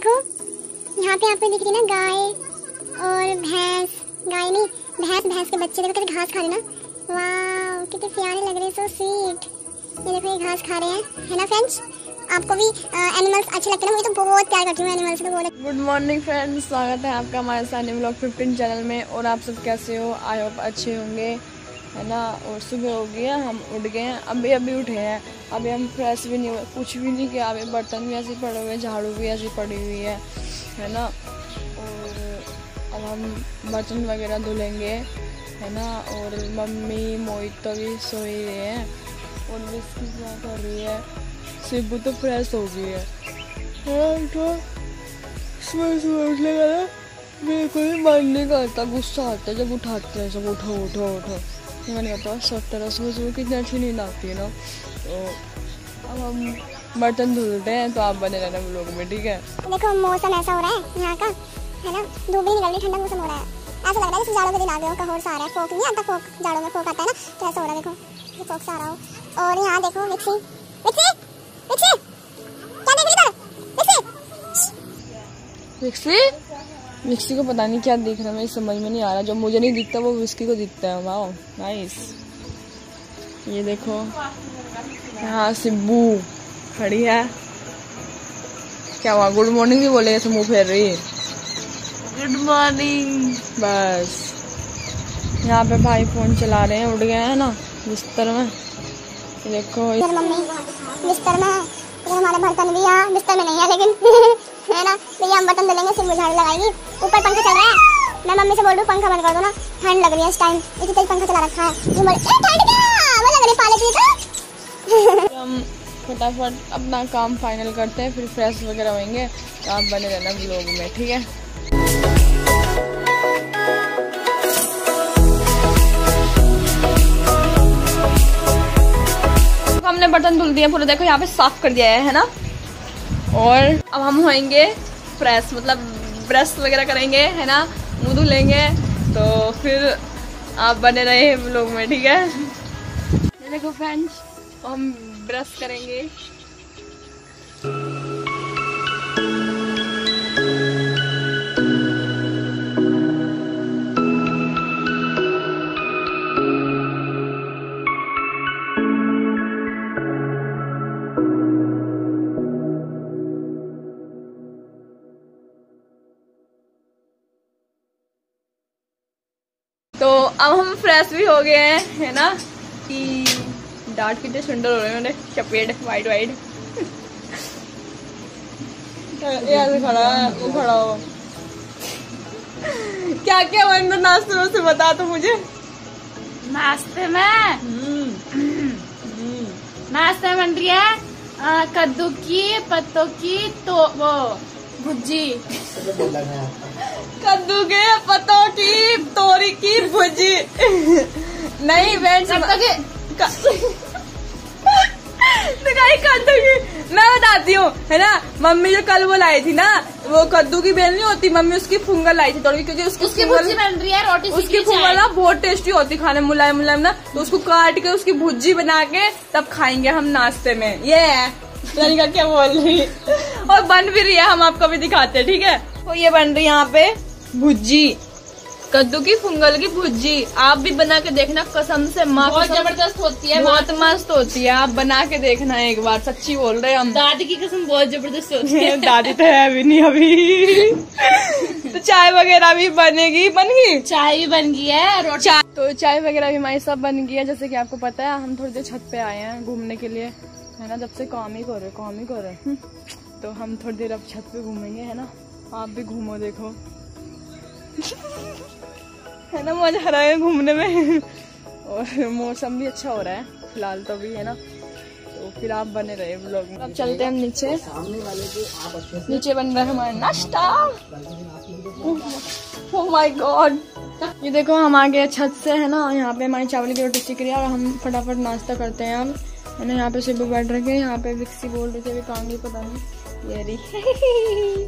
देखो यहाँ पे आपको दिख रही ना गाय और भैंस, गाय नहीं भैंस के बच्चे देखो कैसे घास खा रहे ना। वाह कितने प्यारे लग रहे हैं, सो स्वीट। ये देखो ये घास खा रहे हैं, है ना फ्रेंड्स। आपको भी एनिमल्स अच्छे लगते हैं? मुझे तो बहुत प्यार करती हूँ एनिमल्स से, बहुत। गुड मॉर्निंग फ्रेंड्स, स्वागत है आपका हमारे सानी व्लॉग 15 चैनल में। और आप सब कैसे हो? आई होप अच्छे होंगे, है ना। और सुबह हो गई है, हम उठ गए हैं, अभी उठे हैं। अभी हम फ्रेश भी नहीं हुए, कुछ भी नहीं किया। अभी बर्तन भी ऐसे पड़े हुए हैं, झाड़ू भी ऐसी पड़ी हुई है ना। और अब हम बर्तन वगैरह धुलेंगे, है ना। और मम्मी मोहित तो भी सो ही रहे हैं। और विस्की क्या कर रही है, सिब्बू तो फ्रेश हो गई है। तो सुबह उठने का ना मेरे को भी मन नहीं करता, गुस्सा आता है जब उठाते हैं सब, उठो उठो उठो। मैंने कहा सब तरह सुबह कितनी अच्छी नींद आती है ना। तो अब हम बर्तन धुलते हैं, तो आप बने रहना व्लॉग में, ठीक है। देखो मौसम ऐसा हो रहा है यहाँ का, है ना। धूप भी निकल रही, ठंडा मौसम हो रहा है। ऐसा लग रहा है जैसे जाड़ों के दिन आ गए हो, कहर सा आ रहा है। फोक नहीं आता, फोक जाड़ों में फोक आता है ना, तो ऐसा हो रहा है। देखो ये फोक सा आ रहा हो। और यहाँ देखो मिक्सी मिक्सी मिक्सी क्या देख रही है? मिक्सी मिक्सी को पता नहीं क्या दिख रहा है, मेरी समझ में नहीं आ रहा। जो मुझे नहीं दिखता वो विस्की को दिखता है। Wow nice. ये देखो यहाँ सिब्बू खड़ी है। क्या हुआ, गुड मॉर्निंग भी बोलेगा तो मुँह फेर रही है। Good morning. बस यहाँ पे भाई फोन चला रहे हैं, उठ गए हैं ना बिस्तर में। देखो मम्मी बिस्तर में है, तो हमारे बर्तन भी यहाँ बिस्तर में नहीं है, लेकिन है ना। तो हम बर्तन धुलेंगे, सिर्फ झाड़ू लगाएगी। ऊपर पंखा चल रहा है, मैं मम्मी से बोल रही हूँ पंखा बंद कर दो ना, ठंड लग रही है इस टाइम। इतनी तेज पंखा चला रखा है, ये बोले ठंड क्या वो लग रही पाले पी। हम फटाफट अपना काम फाइनल करते हैं, फिर फ्रेश वगैरह होंगे। तो आप बने रहना व्लॉग में, ठीक है। हमने बर्तन धुल दिए पूरे, देखो यहाँ पे साफ कर दिया है ना। और अब हम होएंगे फ्रेश, मतलब ब्रश वगैरह करेंगे, है ना, मुंह धुलेंगे। तो फिर आप बने रहे व्लॉग में, ठीक है। देखो फ्रेंड्स, हम ब्रश करेंगे। तो अब हम फ्रेश भी हो गए हैं, है ना। कि डांट कितने सुंदर हो रहे हैं, चपेट वाइट ऐसे खड़ा है, वो खड़ा हो। क्या क्या बन रहा नाश्ते से बता तो मुझे। नाश्ते में नाश्ते में बन रही है कद्दू की पत्तों की तो वो भुजी। कद्दू के पत्तों की तोरी की भुजी नहीं कद्दू की। मैं बताती हूँ, है ना। मम्मी जो कल वो लाई थी ना, वो कद्दू की बेल नहीं होती, मम्मी उसकी फुंगल लाई थी तोड़ी, क्योंकि उसकी भुजी बन रही है रोटी। उसकी फुंगल ना बहुत टेस्टी होती, खाने मुलायम मुलायम ना। तो उसको काट के उसकी भुजी बना के तब खाएंगे हम नाश्ते में। ये है लड़का क्या बोल रही है। और बन भी रही है, हम आपको भी दिखाते हैं, ठीक है। तो ये बन रही है यहाँ पे भुजी, कद्दू की फुंगल की भुजी। आप भी बना के देखना, कसम से माँ, बहुत जबरदस्त होती है, बहुत मस्त होती है। आप बना के देखना एक बार, सच्ची बोल रहे हैं हम। दादी की कसम बहुत जबरदस्त होती है। दादी तो है अभी नहीं अभी। तो चाय वगैरह भी बनेगी, बन गई चाय भी बन गई है, रोटी। तो चाय वगैरह भी हमारी सब बन गई है। जैसे कि आपको पता है, हम थोड़ी देर छत पे आए हैं घूमने के लिए, है ना। जब से काम ही कर रहे तो हम थोड़ी देर अब छत पे घूमेंगे, है ना। आप भी घूमो, देखो है ना, मजा आ रहा है घूमने में। और मौसम भी अच्छा हो रहा है फिलहाल तो भी, है ना। तो फिर आप बने रहे व्लॉग में। अब चलते हैं हम नीचे। नीचे बन रहा है हमारा नाश्ता। ओह माय गॉड, ये देखो हम आ गए छत से, है ना। यहाँ पे हमारी चावल की रोटी सिक रही है और हम फटाफट नाश्ता करते हैं अब, है ना। यहाँ पे सिब्बू बैठ रखे हैं, यहाँ पे विक्सी बोल रही थी, अभी कहाँ गई पता नहीं। ये रही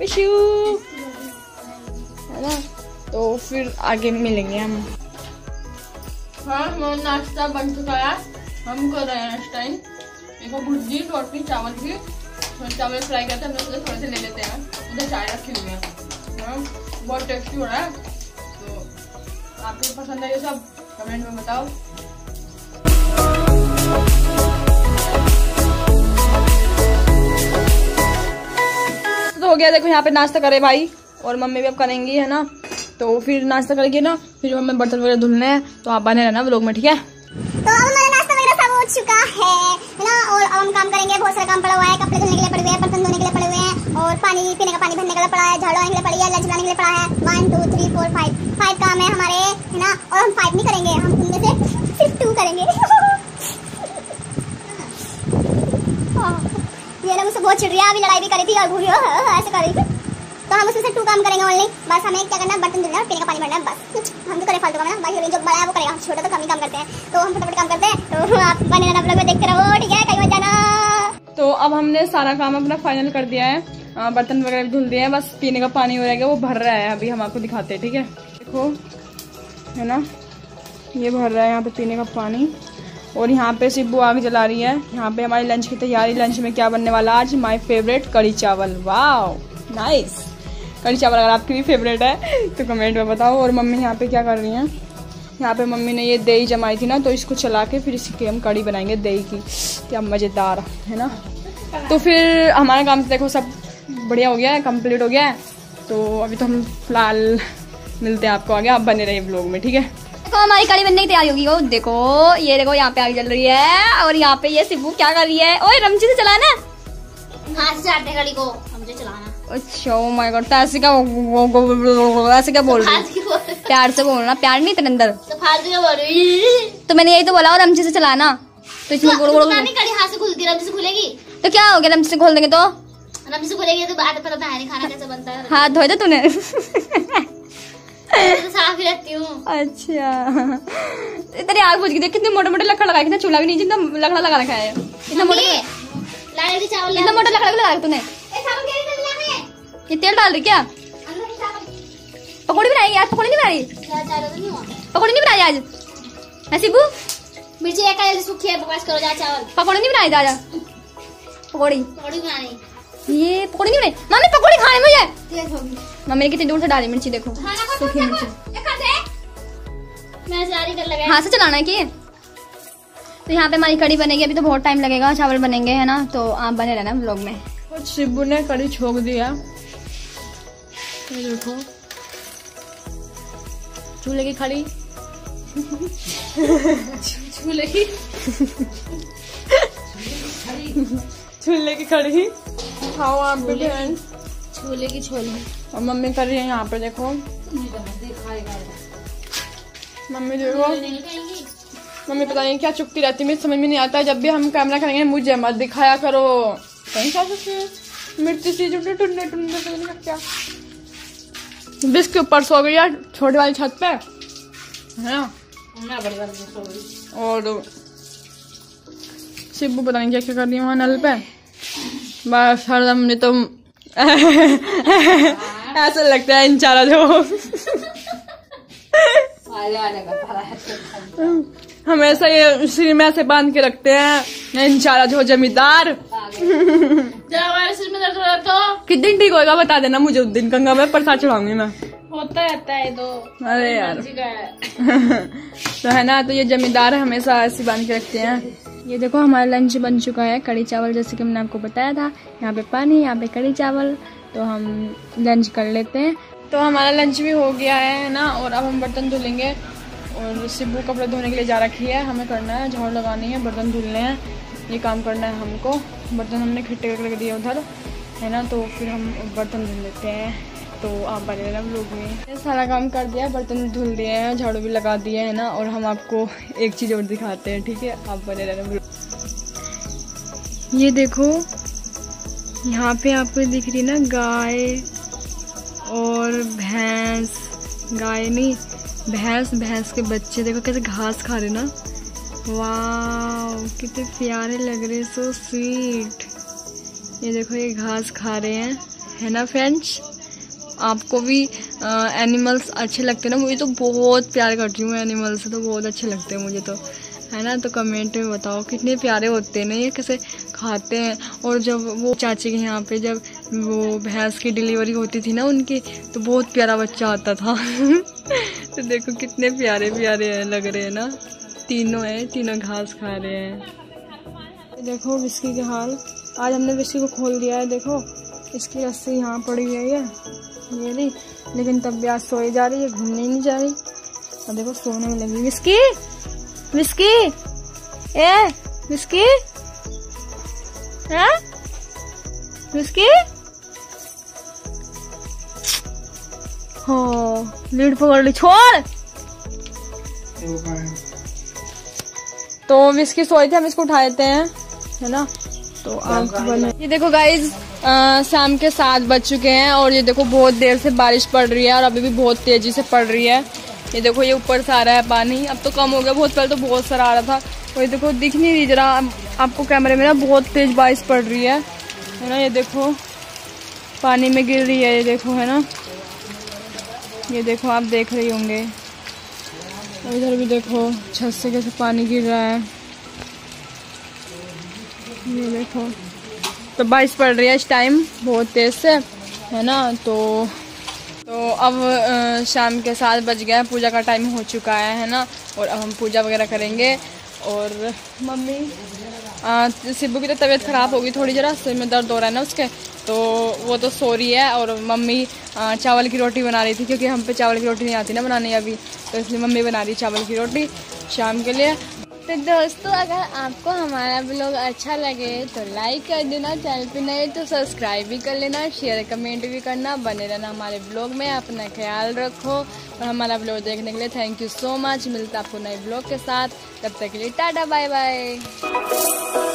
है ना। तो फिर आगे मिलेंगे हम। हाँ हमारा नाश्ता बन चुका है, हम कर रहे हैं इस टाइम। देखो भुजी रोटी चावल की, चावल फ्राई करते हैं, हम लोग थोड़े से ले लेते हैं। से चाय रखी हुई है, बहुत टेस्टी हो रहा है। तो आपको पसंद है ये सब कमेंट में बताओ। तो हो गया, देखो यहाँ पे नाश्ता करे भाई और मम्मी भी अब करेंगी, है ना। तो फिर नाश्ता करेंगे ना, फिर हमें बर्तन वगैरह धुलने हैं, तो आप बने रहना व्लॉग में, ठीक है। तो अब हमारा नाश्ता वगैरह सब हो चुका है ना, और अब हम काम करेंगे। बहुत सारा काम पड़ा हुआ है, कपड़े धुलने के लिए पड़े हुए हैं, बर्तन धोने के लिए पड़े हुए हैं, और पानी पीने का पानी भरने के लिए पड़ा है, झाड़ू लगाने के लिए पड़ी है, लंच बनाने के लिए पड़ा है। 1 2 3 4 5 काम है हमारे, है ना। और हम 5 नहीं करेंगे, हम उनमें से सिर्फ 2 करेंगे। ये ना मुझसे बहुत चिढ़ रही है, अभी लड़ाई भी करी थी और घूरी ऐसे कर रही थी। तो हम उसमें से 2 काम करेंगे ओनली। बस हमें क्या करना है, बर्तन धुलना है और पीने का पानी भरना है, बस। हम तो करें फालतू काम है ना, बाकी जो बड़ा है वो करेगा, छोटा तो कम ही काम करते हैं। तो हम फटाफट काम करते हैं, तो आप बने रहना व्लॉग में, देखते रहो, ठीक है, कहीं मत जाना। तो अब हमने सारा काम अपना फाइनल कर दिया है, बर्तन वगैरह भी धुल दिए हैं, बस पीने का पानी हो रहेगा, वो भर रहा है, अभी हम आपको दिखाते हैं, ठीक है। देखो, है ना, ये भर रहा है यहाँ पे पीने का पानी। और यहाँ पे सिब्बू आग जला रही है। यहाँ पे हमारी लंच की तैयारी। लंच में क्या बनने वाला आज, माय फेवरेट कढ़ी चावल। वाओ नाइस, कढ़ी चावल अगर आपकी भी फेवरेट है तो कमेंट में बताओ। और मम्मी यहाँ पे क्या कर रही हैं, यहाँ पे मम्मी ने ये दही जमाई थी ना, तो इसको चला के फिर इसकी हम कढ़ी बनाएंगे दही की। क्या मज़ेदार है ना। तो फिर हमारा काम देखो सब बढ़िया हो गया है, कंप्लीट हो गया है। तो अभी तो हम फिलहाल मिलते हैं आपको आगे, आप बने रहिए व्लॉग में, ठीक है। देखो हमारी कढ़ी बनने की तैयारी होगी। वो देखो, ये देखो यहाँ पे आग जल रही है, और यहाँ पे ये सिब्बू क्या कर रही है। ओए रमची से चलाना, हाथ से चाटने कढ़ी को हमसे चलाना। अच्छा ओ माय गॉड, ऐसे क्या ऐसे क्या बोल रही है, प्यार से बोलना, प्यार नहीं तेरे अंदर। तो फालतू क्या बोल रही? तो मैंने यही तो बोला, और रमची से चलाना। तो इसमें गोल गोल कढ़ी हाथ से खुलती, रमची से खुलेगी तो क्या हो गया, रमची से खोल देंगे तो रमची से खुलेगी तो बात पता है नहीं, खाना कैसे बनता है। हाथ धोए थे तूने। तो साफ ही रखती हूँ। अच्छा तेरी आग बुझ गई, देख कितने मोटे मोटे लकड़ लगाए, कितना चूल्हा भी नहीं, जितना लकड़ा लगा रखा है। इतना मोटा चावल, इतना मोटा लकड़ा लगा रखा तूने। ये तेल डाल रही क्या, पकौड़ी बनाएगी आज? पकौड़ी नहीं बनाई, पकौड़ी नहीं बनाई आज सिब्बू? मिर्ची एक सूखी है, बकवास करो, जा चावल। पकौड़ी नहीं बनाई आज, पकौड़ी बनानी। ये पकौड़ी नहीं बनाई मम्मी, पकौड़ी खाने मुझे। मम्मी ने कितनी दूर से डाली मिर्ची, देखो सूखी मिर्ची। हाथ से चलाना है कि। तो यहाँ पे हमारी कढ़ी बनेगी, अभी तो बहुत टाइम लगेगा, चावल बनेंगे, है ना। तो आप बने रहना व्लॉग में। कुछ सिब्बू ने कढ़ी छोक दिया, ये देखो चूल्हे की खड़ी चूल्हे की खड़ी खाओ आप भी बहन, छोले की छोले। और मम्मी कर रही है यहाँ पे, देखो मम्मी देखो, मम्मी पता नहीं क्या चुकती रहती है, मुझे समझ में नहीं आता है। जब भी हम कैमरा करेंगे मुझे मत दिखाया करो, कहीं क्या मिर्ची सी टुंडे टुंडे टुंडे क्या। बिस के ऊपर सो गई यार, छोटी वाली छत पे, है ना। और सिब्बू पता नहीं क्या क्या कर रही है वहाँ नल पे, बस हरदम ने तो ऐसा लगता है इंचारा जो हमेशा ये सिर में ऐसे बांध के रखते हैं, इंचारा जो जमींदार। किस दिन ठीक होगा बता देना मुझे, उस दिन गंगा में प्रसाद चढ़ाऊंगी मैं। होता रहता है तो। अरे यार तो है ना, तो ये जमींदार हमेशा ऐसे बांध के रखते हैं। ये देखो हमारा लंच बन चुका है, कढ़ी चावल, जैसे कि मैंने आपको बताया था। यहाँ पे पानी, यहाँ पे कढ़ी चावल। तो हम लंच कर लेते हैं। तो हमारा लंच भी हो गया है ना, और अब हम बर्तन धुलेंगे। और सिब्बू कपड़े धोने के लिए जा रखी है, हमें करना है, झाड़ू लगानी है, बर्तन धुलने हैं, ये काम करना है हमको। बर्तन हमने इकट्ठे करके दिए उधर, है ना। तो फिर हम बर्तन धुल लेते हैं, तो आप बने रहना व्लॉग में। सारा काम कर दिया, बर्तन धुल दिए हैं, झाड़ू भी लगा दिए है ना। और हम आपको एक चीज़ और दिखाते हैं, ठीक है, आप बने रहना व्लॉग। ये देखो यहाँ पे आपको दिख रही ना गाय और भैंस, गाय नहीं भैंस, भैंस के बच्चे देखो कैसे घास खा रहे ना। वाह कितने प्यारे लग रहे, सो स्वीट। ये देखो ये घास खा रहे हैं, है ना फ्रेंड्स। आपको भी एनिमल्स अच्छे लगते हैं ना? मुझे तो बहुत प्यार करती हूँ एनिमल्स, तो बहुत अच्छे लगते हैं मुझे तो, है ना। तो कमेंट में बताओ कितने प्यारे होते हैं ना ये, कैसे खाते हैं। और जब वो चाची के यहाँ पे जब वो भैंस की डिलीवरी होती थी ना उनकी, तो बहुत प्यारा बच्चा आता था। तो देखो कितने प्यारे प्यारे हैं, लग रहे हैं ना। तीनों हैं, तीनों घास खा रहे हैं। देखो विस्की के हाल, आज हमने विस्की को खोल दिया है। देखो इसकी रस्सी यहाँ पड़ी हुई है ये नहीं, लेकिन तब भी आज सोई जा रही है, घूमने नहीं जा रही। और देखो सोने में लगी। विस्की विस्की ए विस्की है विस्की। हो लीड पकड़ ली, छोड़। तो विस्की सोई थी, हम इसको उठा देते हैं, है ना। तो आप बने ये देखो गाइज, शाम के 7 बज चुके हैं और ये देखो बहुत देर से बारिश पड़ रही है और अभी भी बहुत तेजी से पड़ रही है। ये देखो ये ऊपर से आ रहा है पानी, अब तो कम हो गया, बहुत पहले तो बहुत सारा आ रहा था। और ये देखो दिख नहीं रही जरा आपको कैमरे में ना, बहुत तेज बारिश पड़ रही है ना। ये देखो पानी में गिर रही है, ये देखो है ना, ये देखो आप देख रही होंगे। और इधर भी देखो छत से कैसे पानी गिर रहा है, ये देखो। तो बारिश पड़ रही है इस टाइम बहुत तेज से, है ना। तो अब शाम के 7 बज गए, पूजा का टाइम हो चुका है ना। और अब हम पूजा वगैरह करेंगे। और मम्मी सिब्बू की तो तबीयत ख़राब होगी थोड़ी, जरा सिर में दर्द हो रहा है ना उसके, तो वो तो सो रही है। और मम्मी चावल की रोटी बना रही थी, क्योंकि हम पे चावल की रोटी नहीं आती ना बनाने अभी, तो इसलिए मम्मी बना रही चावल की रोटी शाम के लिए। तो दोस्तों अगर आपको हमारा ब्लॉग अच्छा लगे तो लाइक कर देना, चैनल पे नए तो सब्सक्राइब भी कर लेना, शेयर कमेंट भी करना, बने रहना हमारे ब्लॉग में। अपना ख्याल रखो और हमारा ब्लॉग देखने के लिए थैंक यू सो मच। मिलता आपको नए ब्लॉग के साथ, तब तक के लिए टाटा बाय बाय।